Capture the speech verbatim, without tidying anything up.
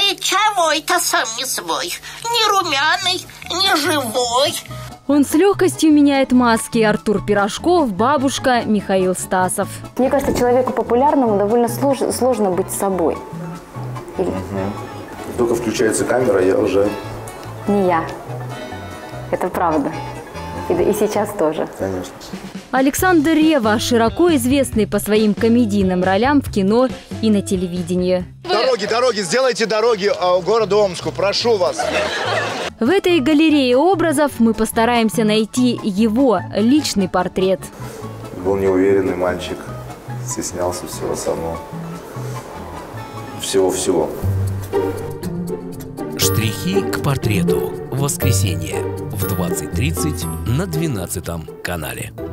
Ничего, это сам не свой. Не румяный, не живой. Он с легкостью меняет маски. Артур Пирожков, бабушка Михаил Стасов. Мне кажется, человеку популярному довольно сложно, сложно быть собой. Или... Угу. Только включается камера, я уже... Не я. Это правда. И, и сейчас тоже. Конечно. Александр Ревва, широко известный по своим комедийным ролям в кино и на телевидении. Дороги, дороги, сделайте дороги городу Омску, прошу вас. В этой галерее образов мы постараемся найти его личный портрет. Был неуверенный мальчик, стеснялся всего самого. Всего-всего. Штрихи к портрету. В воскресенье в двадцать тридцать на двенадцатом канале.